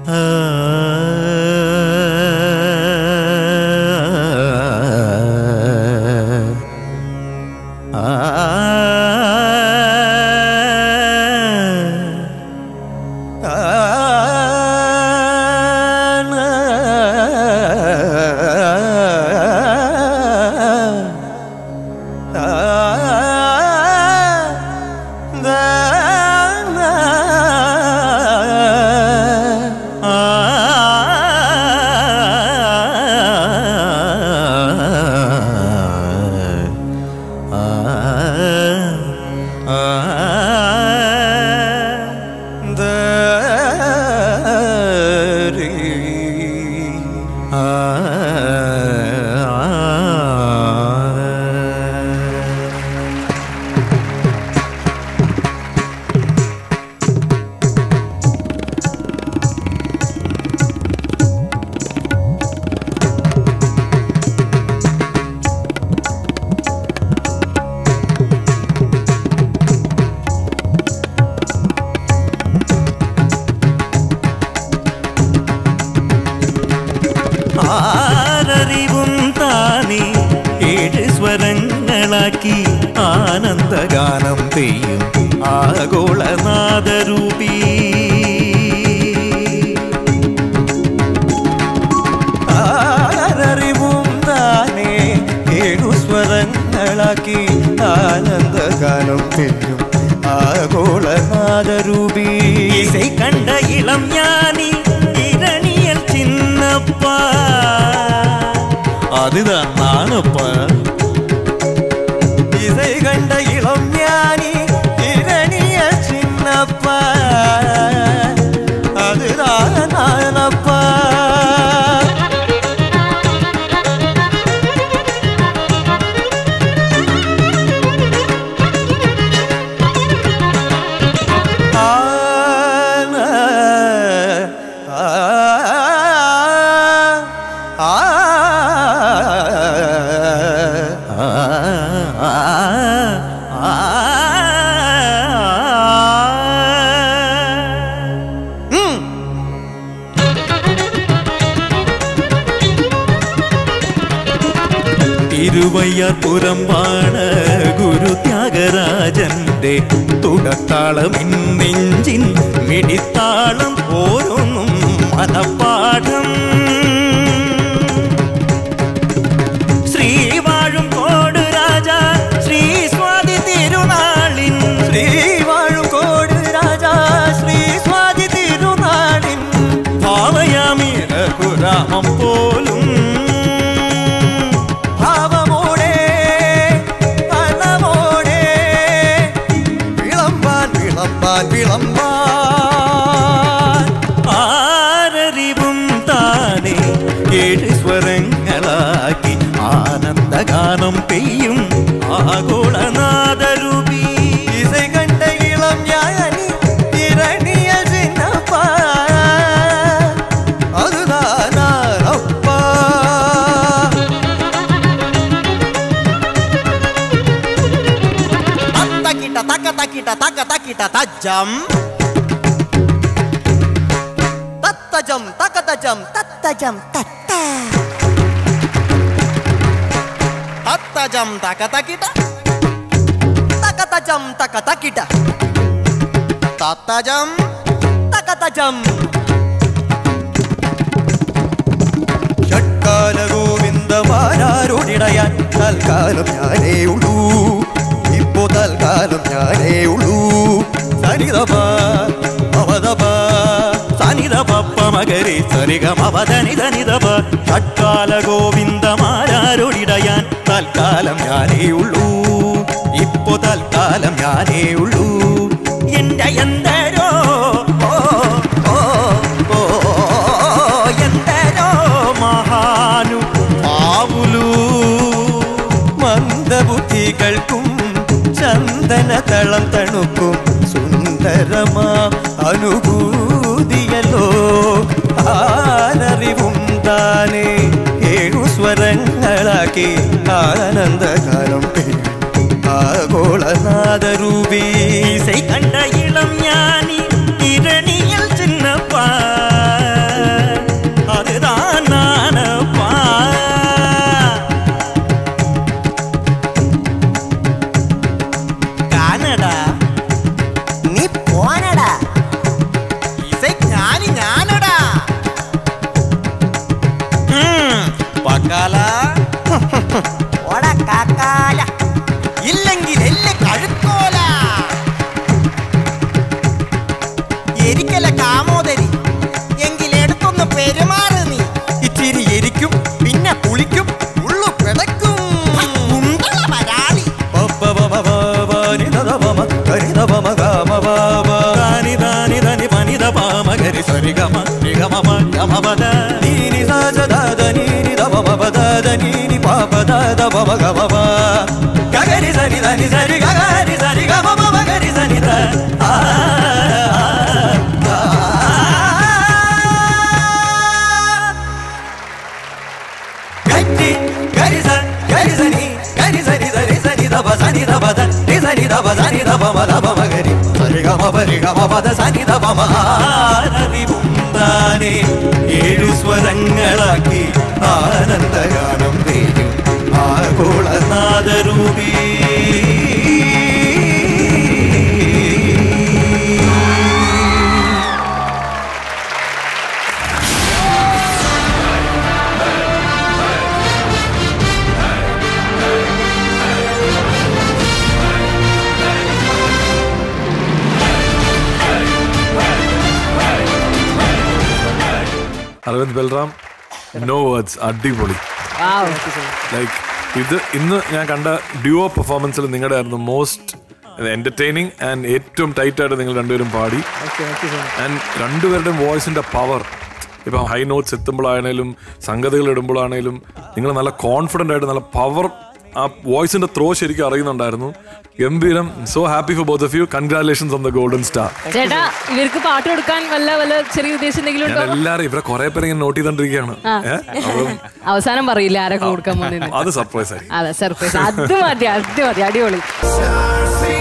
ആനന്ദഗാനം പെയ്യും ആഗോളനാദരൂപി ആരറിവും താനേ ഏഴു സ്വരങ്ങളാക്കി ആനന്ദഗാനം പെയ്യും ആഗോളനാദരൂപി ഇസൈ കണ്ട ഇളം ஞானி ഇരണിയൽ ചിന്നപ്പ அதுதான் நானப்பா இசை கண்ட இளம் ஞானி இரணிய சின்னப்பா அதுதான் நானப்பா തിരുവയ്യാപുരമാണ് ഗുരു ത്യാഗരാജന്റെ തുടത്താളം നെഞ്ചിൻ മിടിത്താളം ഓരോന്നും മനപ്പാഠം ശ്രീ വാഴും കോട് രാജാ ശ്രീ സ്വാതി തിരുനാളിൻ ശ്രീ വാഴും കോട് രാജാ ശ്രീ സ്വാതി തിരുനാളിൻ ഭാവയാമി രഘുരാമം പോലും ആരറിവും താനേ ഏഴ് സ്വരങ്ങളാക്കി ആനന്ദഗാനം പെയ്യും ആഗോളനാദരൂപി ഇസൈ കണ്ട ഇളം ஞானி ഇരണിയ ചിന്നപ്പ അതുതാനാനപ്പ തക്കിട്ട തക്ക തക്കിട്ട തക്ക തക്കിട്ട തജ്ജം തത്തജം തക്കതജം തത്തജം തത്ത തത്തജം തക്കതക്കിട്ട തക്കതജം തക്കതക്കിട്ട തത്തജം തക്കതജം ഷട്കാല ഗോവിന്ദമാരാരോടിടയാൻ തൽക്കാലം ഞാനേ ഉള്ളൂ ഇപ്പോ തൽക്കാലം ഞാനേ ഉള്ളൂ സരിതപ അവതപ സനിതപപ്പ മകരെ സരിഗമവദനിതനിതപ ഷട്കാല ഗോവിന്ദമാരാരോടിടയാൻ തൽക്കാലം ഞാനേ ഉള്ളൂ ഇപ്പോ തൽക്കാലം ഞാനേ ഉള്ളൂ എന്റെ എന്തരോ എന്തരോ മഹാനു ആവുലു മന്ദബുദ്ധികൾക്കും ചന്ദനതളം തണുക്കും സുന്ദരമാ അനുഭൂതിയല്ലോ ആനറിവും താനേ ഏഴു സ്വരങ്ങളാക്കി ആനന്ദകാലം പെയ്യും ആഗോളനാദരൂപി ഇസൈ കണ്ട ഇളം ஞானி ഇരണിയൽ ചിന്നപ്പ എരിക്കല കാമോദരി എങ്കിലെടുത്തൊന്ന് പെരുമാറ് നീ. ഇച്ചിരി എരിക്കും പിന്നെ കുളിക്കും ഉള്ളു പിടക്കും പരാളി. ഏഴു സ്വരങ്ങളാക്കി ആനന്ദഗാനം പെയ്യും ആഗോളനാദരൂപി. അരവിന്ദ് ബൽറാം, നോ വേർഡ്സ്, അടിപൊളി. ലൈക്ക് ഇത് ഇന്ന് ഞാൻ കണ്ട ഡ്യുവോ പെർഫോമൻസിൽ നിങ്ങളുടെ ആയിരുന്നു മോസ്റ്റ് എന്റർടൈനിങ് ആൻഡ് ഏറ്റവും ടൈറ്റ് ആയിട്ട് നിങ്ങൾ രണ്ടുപേരും പാടി. ആൻഡ് രണ്ടുപേരുടെയും വോയിസിന്റെ പവർ, ഇപ്പം ഹൈ നോട്ട്സ് എത്തുമ്പോഴാണേലും സംഗതികൾ ഇടുമ്പോഴാണേലും നിങ്ങൾ നല്ല കോൺഫിഡൻ്റ് ആയിട്ട് നല്ല പവർ, ആ വോയിസിന്റെ ത്രോ ശരിക്കും അറിയുന്നുണ്ടായിരുന്നു. ഗംഭീരം. So happy for both of you. Congratulations on the golden star. ചേട്ടാ, ഇവർക്ക് പാട്ട് കൊടുക്കാൻ വല്ല ചെറിയ ഉദ്ദേശം എന്തെങ്കിലും ഉണ്ടോ? എല്ലാരും ഇവരെ കുറെ പേര് ഇങ്ങനെ നോട്ട് ചെയ്തോണ്ടിരിക്കുകയാണ്. അവസാനം പറയില്ല ആരൊക്കെ കൊടുക്കാൻ പോകുന്നത്. അത് സർപ്രൈസ് ആയി. അതെ, സർപ്രൈസ്. അത് മതി, അടിപൊളി.